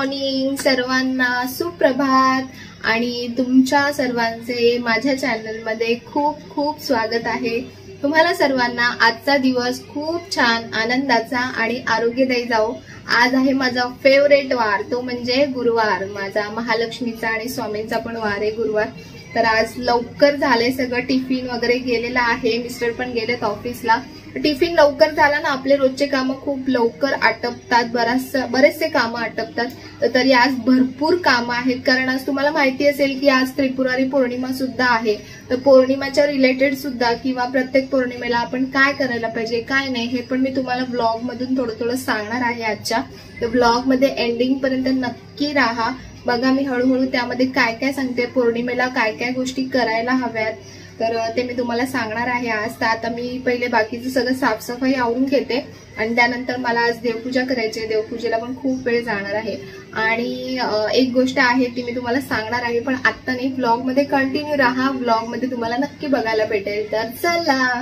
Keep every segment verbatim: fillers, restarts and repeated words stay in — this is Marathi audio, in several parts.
मॉर्निंग सर्वांना, सुप्रभात आणि तुमच्या सर्वांचे माझ्या चॅनलमध्ये खूप खूप स्वागत आहे। तुम्हाला सर्वांना आजचा दिवस खूप छान आनंदाचा आणि आरोग्यदायी जाओ। आज आहे माझा फेवरेट वार, तो म्हणजे गुरुवार। माझा महालक्ष्मीचा आणि स्वामींचा पण वार आहे गुरुवार। तर आज लवकर झाले सगळं, टिफिन वगैरे गेलेला आहे, मिस्टर पण गेलेत ऑफिसला। टिफिन लवकर झाला ना, आपले रोजचे काम खूप लवकर आटपतात, बराच बरेचसे काम आटपतात। तरी आज भरपूर काम आहेत, कारण आज तुम्हाला माहिती असेल की आज त्रिपुरारी पौर्णिमा सुद्धा आहे। तर पौर्णिमाच्या रिलेटेड सुद्धा किंवा प्रत्येक पौर्णिमेला आपण काय करायला पाहिजे काय नाही हे पण मी तुम्हाला ब्लॉग मधून थोडं थोडं सांगणार आहे आजच्या। तर ब्लॉग मध्ये एंडिंग पर्यंत नक्की राहा, बघा मी हळूहळू त्यामध्ये काय काय सांगते, पौर्णिमेला काय काय गोष्टी करायला हव्यात तर ते मी तुम्हाला सांगणार आहे आज। तर आता मी पहिले बाकीचं सगळं साफसफाई आवरून घेते आणि त्यानंतर मला आज देवपूजा करायची आहे। देवपूजेला पण खूप वेळ जाणार आहे आणि एक गोष्ट आहे ती मी तुम्हाला सांगणार आहे, पण आता नाही, ब्लॉग मध्ये कंटिन्यू राहा, ब्लॉग मध्ये तुम्हाला नक्की बघायला भेटेल। तर चला।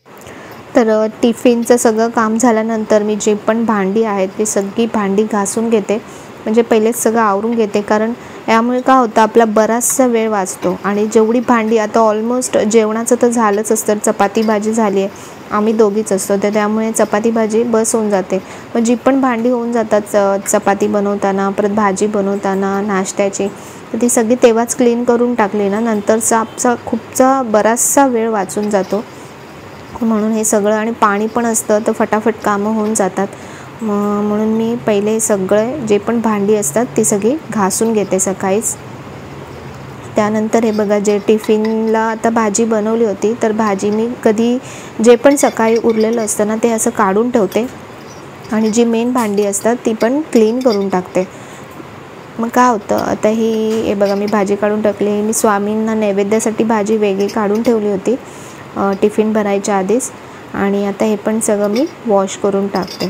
तर टिफिनचं सगळं काम झाल्यानंतर मी जे पण भांडी आहेत ती सगळी भांडी घासून घेते, म्हणजे पहिलेच सगळं आवरून घेते, कारण यामुळे काय होतं आपला बराचसा वेळ वाचतो। आणि जेवढी भांडी आता ऑलमोस्ट जेवणाचं तर झालंच असतं, चपाती भाजी झाली आहे, आम्ही दोघीच असतो तर त्यामुळे चपाती भाजी बस होऊन जाते। मग जी पण भांडी होऊन जातात चपाती बनवताना, परत भाजी बनवताना, नाश्त्याची, तर ती सगळी तेव्हाच क्लीन करून टाकली ना, नंतरचा आपचा खूपचा बराचसा वेळ वाचून जातो। म्हणून हे सगळं, आणि पाणी पण असतं तर फटाफट कामं होऊन जातात, म्हणून मी पहिले सगळे जे पण भांडी असतात ती सगळी घासून घेते सकाळीच। त्यानंतर हे बघा, जे टिफिनला आता भाजी बनवली होती तर भाजी मी कधी जे पण सकाळी उरलेलं असतं ना ते असं काढून ठेवते आणि जी मेन भांडी असतात ती पण क्लीन करून टाकते। मग काय होतं, आता ही हे बघा मी भाजी काढून टाकली, मी स्वामींना नैवेद्यासाठी भाजी वेगळी काढून ठेवली होती टिफिन भरायच्या आधीच, आणि आता हे पण सगळं मी वॉश करून टाकते।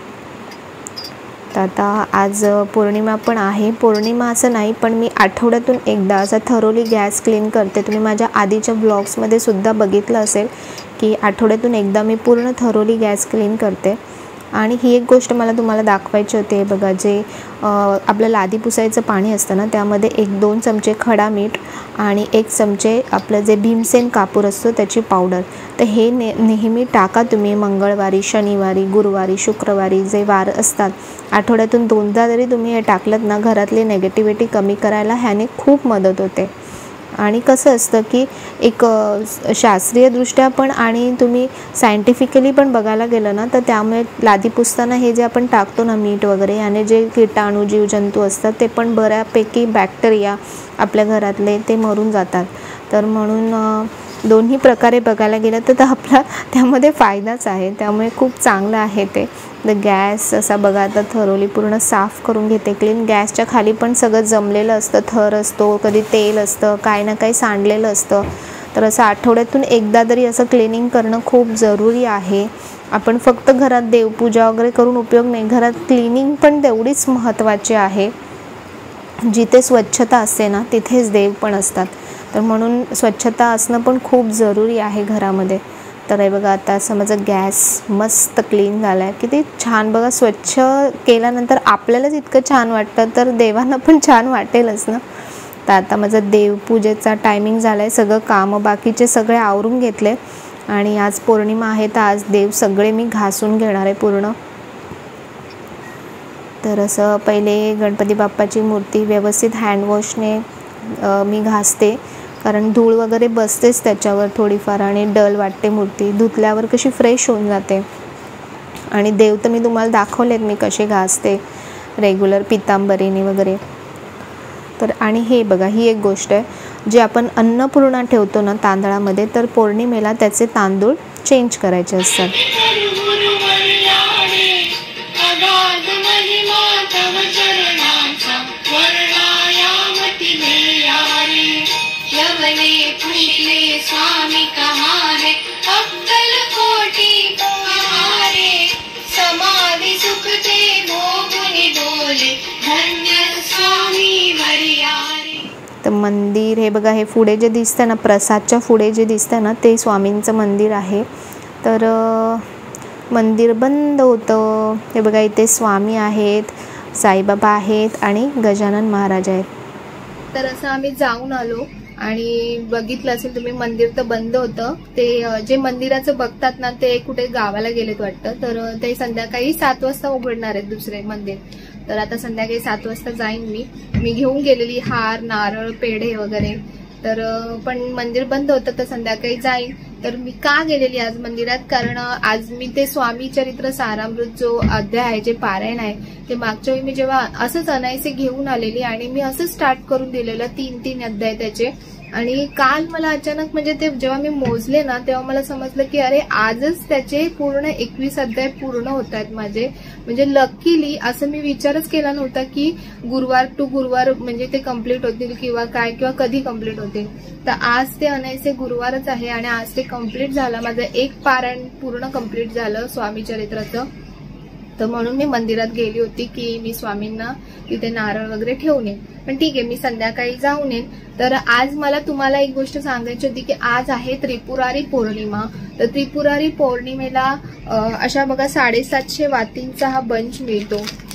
तर आता आज पौर्णिमा पण आहे, पौर्णिमा असं नाही पण मी आठवड्यातून एकदा असं थरोली गॅस क्लीन करते। तुम्ही माझ्या आधीच्या ब्लॉग्समध्ये सुद्धा बघितलं असेल की आठवड्यातून एकदा मी पूर्ण थरोली गॅस क्लीन करते। आणि ही एक गोष्ट मला तुम्हाला दाखवायची होती, हे बघा, जे आपलं लादी पुसायचं पाणी असतं ना त्यामध्ये एक दोन चमचे खडा मीठ आणि एक चमचे आपलं जे भीमसेन कापूर असतो त्याची पावडर, तर हे ने नेहमी टाका तुम्ही। मंगळवारी, शनिवारी, गुरुवारी, शुक्रवारी जे वार असतात आठवड्यातून दोनदा जरी तुम्ही हे टाकलं ना, घरातली नेगेटिव्हिटी कमी करायला ह्याने खूप मदत होते। आणि कसं असतं की एक शास्त्रीयदृष्ट्या पण आणि तुम्ही सायंटिफिकली पण बघायला गेलं ना, तर त्यामुळे लादी पुसताना हे जे आपण टाकतो ना मीठ वगैरे, याने जे कीटाणू जीवजंतू असतात ते पण बऱ्यापैकी बॅक्टेरिया आपल्या घरातले ते मरून जातात। तर म्हणून दोन्ही प्रकारे बघायला गेलं तर आपला त्यामध्ये फायदाच आहे, त्यामुळे खूप चांगलं आहे ते। तर गॅस असा बघा आता थरोली पूर्ण साफ करून घेते क्लीन। गॅसच्या खाली पण सगळं जमलेलं असतं, थर असतो, कधी तेल असतं, काही ना काही सांडलेलं असतं, तर असं आठवड्यातून एकदा तरी असं क्लिनिंग करणं खूप जरुरी आहे। आपण फक्त घरात देवपूजा वगैरे करून उपयोग नाही, घरात क्लिनिंग पण तेवढीच महत्त्वाची आहे। जिथे स्वच्छता असते ना तिथेच देव पण असतात, तर म्हणून स्वच्छता असणं पण खूप जरुरी आहे घरामध्ये। तर हे बघा आता असं माझं गॅस मस्त क्लीन झाला आहे, किती छान बघा, स्वच्छ केल्यानंतर आपल्यालाच इतकं छान वाटतं तर देवांना पण छान वाटेलच ना। तर आता माझं देवपूजेचा टायमिंग झाला आहे, सगळं कामं बाकीचे सगळे आवरून घेतले आणि आज पौर्णिमा आहे तर आज देव सगळे मी घासून घेणार आहे पूर्ण। तर असं पहिले गणपती बाप्पाची मूर्ती व्यवस्थित हँडवॉशने मी घासते, कारण धूळ वगैरे बसतेच त्याच्यावर थोडीफार आणि डल वाटते मूर्ती, धुतल्यावर कशी फ्रेश होऊन जाते। आणि देव तर मी तुम्हाला दाखवलेत मी कसे घासते रेग्युलर पितांबरीने वगैरे। तर आणि हे बघा, ही एक गोष्ट आहे, जे आपण अन्नपूर्णा ठेवतो ना तांदळामध्ये, तर पौर्णिमेला त्याचे तांदूळ चेंज करायचे असतात। स्वामी कहाँ है अक्कल कोटि तुम्हारे, समाधि सुख ते भोगुनि बोले धन्य स्वामी वरियारे। तर मंदिर हे बघा, हे पुढे जे दिसतं ना प्रसादच्या पुढे जे दिसतं ना ते स्वामींचं मंदिर आहे। तर मंदिर बंद होतं, हे बघा इथे स्वामी आहेत, साईबाबा आहेत आणि गजानन महाराज आहेत. तर असं आम्ही जाऊन आलो आणि बघितलं असेल तुम्ही, मंदिर तर बंद होतं. ते जे मंदिराचं बघतात ना ते कुठे गावाला गेलेत वाटतं. तर ते संध्याकाळी सात वाजता उघडणार आहेत दुसरे मंदिर. तर आता संध्याकाळी सात वाजता जाईन मी. मी घेऊन गेलेली हार, नारळ, पेढे वगैरे. तर पण मंदिर बंद होतं तर संध्याकाळी जाईन. तर मी का गेलेली आज मंदिरात, कारण आज मी ते स्वामी चरित्र सारामृत जो अध्याय आहे, जे पारायण आहे, ते मागच्या वेळी मी जेव्हा असंच अनायसे घेऊन आलेली आणि मी असं स्टार्ट करून दिलेलं तीन तीन अध्याय त्याचे. आणि काल मला अचानक म्हणजे ते जेव्हा मी मोजले ना तेव्हा मला समजलं की अरे आजच त्याचे पूर्ण एकवीस अध्याय पूर्ण होत आहेत माझे. म्हणजे लकीली असं मी विचारच केला नव्हता की गुरुवार टू गुरुवार म्हणजे ते कम्प्लीट होतील किंवा काय किंवा कधी कम्प्लीट होतील. तर आज ते अनायसे गुरुवारच आहे आणि आज ते कम्प्लीट झालं. माझं एक पारायण पूर्ण कम्प्लीट झालं स्वामी चरित्राचं. तर म्हणून मी मंदिरात गेली होती की मी स्वामींना तिथे नारळ वगैरे ठेवून येईन. पण ठीक आहे, मी संध्याकाळी जाऊन येईन. तर आज मला तुम्हाला एक गोष्ट सांगायची होती की आज आहे त्रिपुरारी पौर्णिमा. तर त्रिपुरारी पौर्णिमेला अशा बघा साडेसातशे वातींचा हा बंच मिळतो.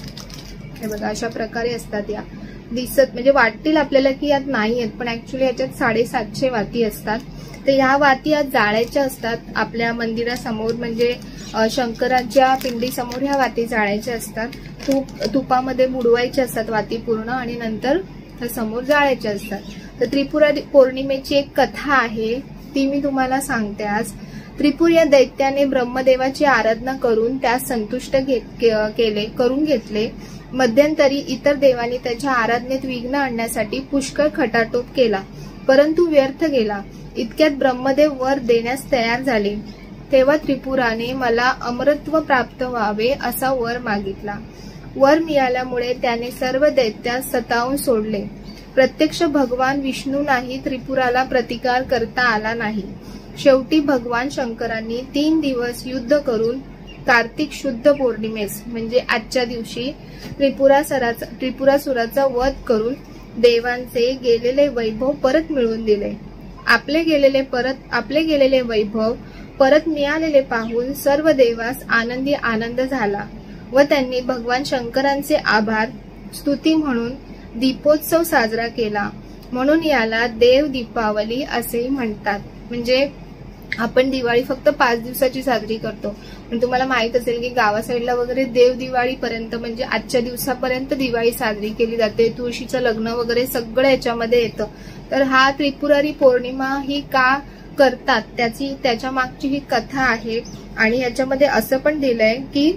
हे बघा अशा प्रकारे असतात. या दिसत म्हणजे वाटतील आपल्याला की यात नाही आहेत, पण ऍक्च्युली याच्यात साडेसातशे वाती असतात. तर ह्या वाती आज जाळायच्या असतात आपल्या मंदिरासमोर, म्हणजे शंकराच्या पिंडीसमोर ह्या वाती जाळायच्या असतात. तूप तुपामध्ये बुडवायच्या असतात वाती पूर्ण आणि नंतर त्या समोर जाळायच्या असतात. तर त्रिपुरा पौर्णिमेची एक कथा आहे, ती मी तुम्हाला सांगते आज. त्रिपुर या दैत्याने ब्रह्मदेवाची आराधना करून त्यास संतुष्ट केले करून घेतले. मध्यंतरी इतर देवांनी त्याच्या आराधनेत विघ्न आणण्यासाठी पुष्कळ खटाटोप केला, परंतु व्यर्थ गेला. इतक्यात ब्रह्मदेव वर देण्यास तयार झाले. तेव्हा त्रिपुराने मला अमरत्व प्राप्त व्हावे असा वर मागितला. वर मिळाल्यामुळे त्याने सर्व दैत्यास सतावून सोडले. प्रत्यक्ष भगवान विष्णूंनाही त्रिपुराला प्रतिकार करता आला नाही. शेवटी भगवान शंकरांनी तीन दिवस युद्ध करून कार्तिक शुद्ध पौर्णिमेस म्हणजे आजच्या दिवशी त्रिपुरासुराचा त्रिपुरासुराचा वध करून देवांचे गेलेले वैभव परत मिळवून दिले. आपले गेलेले परत आपले गेलेले वैभव परत मिळालेले पाहून सर्व देवास आनंदी आनंद झाला व त्यांनी भगवान शंकरांचे आभार स्तुती म्हणून दीपोत्सव साजरा केला. म्हणून याला देव दीपावली असेही म्हणतात. म्हणजे आपण दिवाळी फक्त पाच दिवसाची साजरी करतो, पण तुम्हाला माहित असेल की गावा साईडला वगैरे देव दिवाळी पर्यंत म्हणजे आजच्या दिवसापर्यंत दिवाळी साजरी केली जाते. तुळशीचं लग्न वगैरे सगळं याच्यामध्ये येतं. तर हा त्रिपुरारी पौर्णिमा ही का करतात त्याची त्याच्या मागची ही कथा आहे. आणि याच्यामध्ये असं पण दिलंय की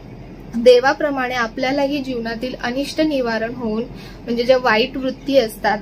देवाप्रमाणे आपल्यालाही जीवनातील अनिष्ट निवारण होऊन म्हणजे ज्या वाईट वृत्ती असतात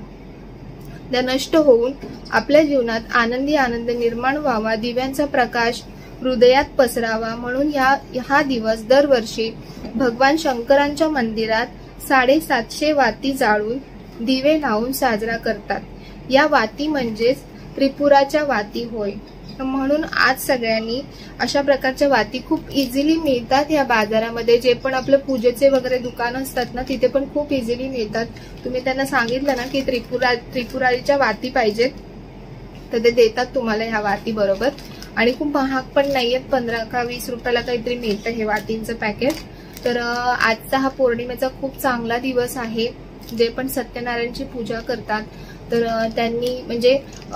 त्या नष्ट होऊन आपल्या जीवनात आनंदी आनंद निर्माण व्हावा, दिव्यांचा प्रकाश हृदयात पसरावा म्हणून या हा दिवस दरवर्षी भगवान शंकरांच्या मंदिरात साडेसातशे वाती जाळून दिवे लावून साजरा करतात. या वाती म्हणजेच त्रिपुराच्या वाती होय. म्हणून आज सगळ्यांनी अशा प्रकारच्या वाती खूप इझिली मिळतात या बाजारामध्ये. जे पण आपलं पूजेचे वगैरे दुकान असतात ना तिथे पण खूप इझिली मिळतात. तुम्ही त्यांना सांगितलं ना की त्रिपुरा त्रिपुरारीच्या वाती पाहिजेत तर ते देतात तुम्हाला ह्या वाती बरोबर. आणि खूप महाग पण नाहीयेत, पंधरा का वीस रुपयाला काहीतरी मिळतं हे वातींचं पॅकेट. तर आजचा हा पौर्णिमेचा खूप चांगला दिवस आहे. जे पण सत्यनारायणची पूजा करतात तर त्यांनी म्हणजे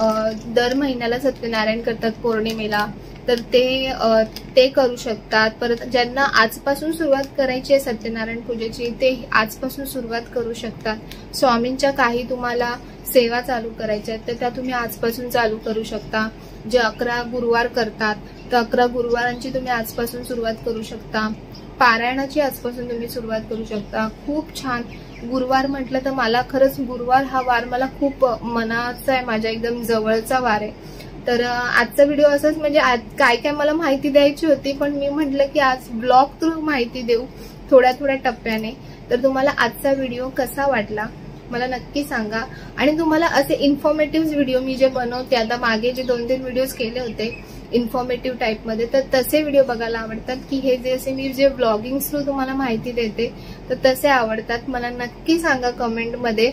दर महिन्याला सत्यनारायण करतात पौर्णिमेला, तर ते ते करू शकतात. परत ज्यांना आजपासून सुरुवात करायची आहे सत्यनारायण पूजेची ते आजपासून सुरुवात करू शकतात. स्वामींच्या काही तुम्हाला सेवा चालू करायच्या आहेत तर त्या तुम्ही आजपासून चालू करू शकता. जे अकरा गुरुवार करतात तर अकरा गुरुवारांची तुम्ही आजपासून सुरुवात करू शकता. पारायणाची आजपासून तुम्ही सुरुवात करू शकता. खूप छान. गुरुवार म्हटलं तर मला खरंच गुरुवार हा वार मला खूप मनाचा आहे, माझ्या एकदम जवळचा वार आहे. तर आजचा व्हिडिओ असाच म्हणजे आज काय काय मला माहिती द्यायची होती पण मी म्हटलं की आज ब्लॉग थ्रू माहिती देऊ थोड्या थोड्या टप्प्याने. तर तुम्हाला आजचा व्हिडिओ कसा वाटला मला नक्की सांगा. आणि तुम्हाला असे इन्फॉर्मेटिव्ह व्हिडिओ मी जे बनवते आता मागे जे दोन तीन व्हिडिओज केले होते इन्फॉर्मेटिव्ह टाईपमध्ये तर तसे व्हिडिओ बघायला आवडतात की हे जे असे मी जे ब्लॉगिंग थ्रू तुम्हाला माहिती देते तर तसे आवडतात मला नक्की सांगा कमेंटमध्ये.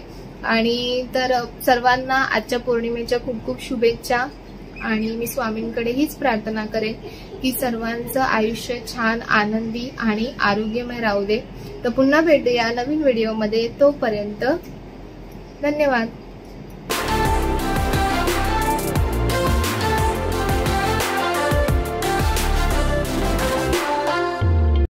आणि तर सर्वांना आजच्या पौर्णिमेच्या खूप खूप शुभेच्छा. आणि मी स्वामींकडे हीच प्रार्थना करेन की सर्वांचं आयुष्य छान आनंदी आणि आरोग्यमय राहू दे। तर पुन्हा भेटूया नवीन व्हिडिओमध्ये, तोपर्यंत धन्यवाद।